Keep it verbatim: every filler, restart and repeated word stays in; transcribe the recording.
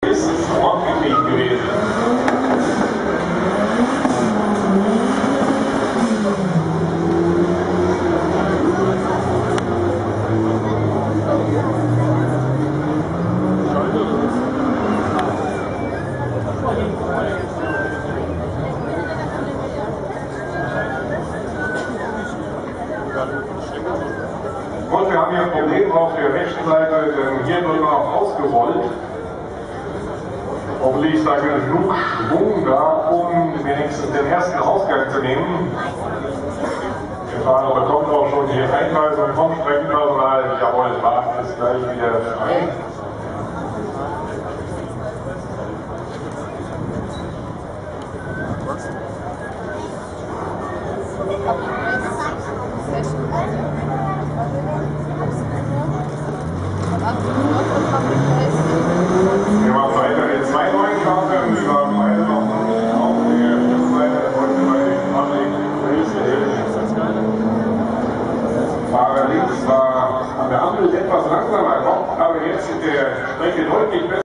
ist ordentlich gewesen. Und wir haben hier ein Problem auf der rechten Seite, denn hier wird noch ausgerollt. Hoffentlich ist da genug Schwung da, um wenigstens den ersten Ausgang zu nehmen. Der Fahrer bekommt auch schon die Einweisung vom Streckenpersonal. Jawohl, Bahn ist gleich wieder frei. Wir machen weiter mit zwei neuen Karten. Wir haben beide noch auf der Stützseite heute bei den Public Race. Fahrer links war an der Ampel etwas langsamer, kommt aber jetzt in der Strecke deutlich besser.